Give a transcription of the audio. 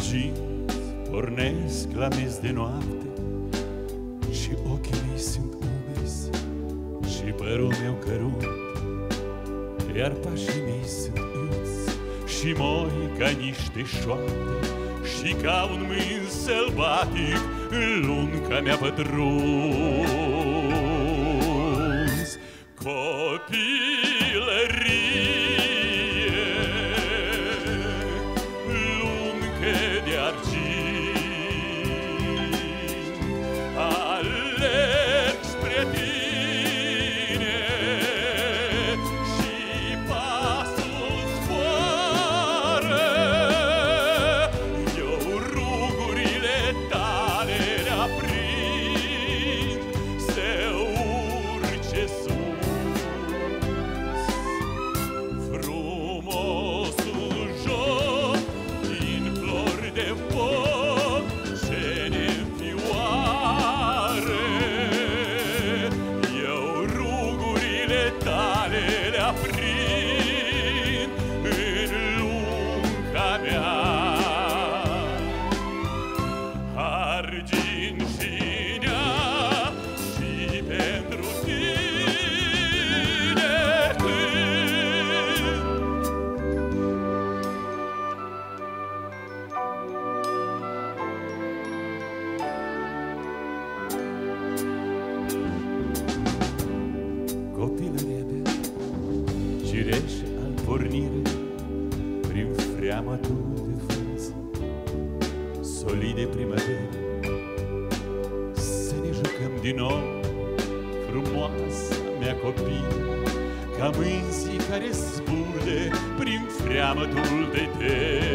argint pornesc la miez de noapte și ochii mei sunt umezi și părul meu cărunt, iar pașii mei sunt iuți și moi ca niște șoapte și ca un mâin sălbatic în lunca mea pătruns. Copilărie, luncă de argint, alerg spre tine și pasul zboară. Eu rugurile tale le-aprind să urce sus. Frumosul joc din flori de foc ce ne-nfioară. Eu rugurile tale le-aprind în lunca mea. Argint și nea și pentru tine cânt. Copilăria mea, cireșe al pornire prin freamătul de frunze solide primăveri, să ne jucăm din nou, frumoasa mea copil, ca mânzii care zburde prin freamătul de teri.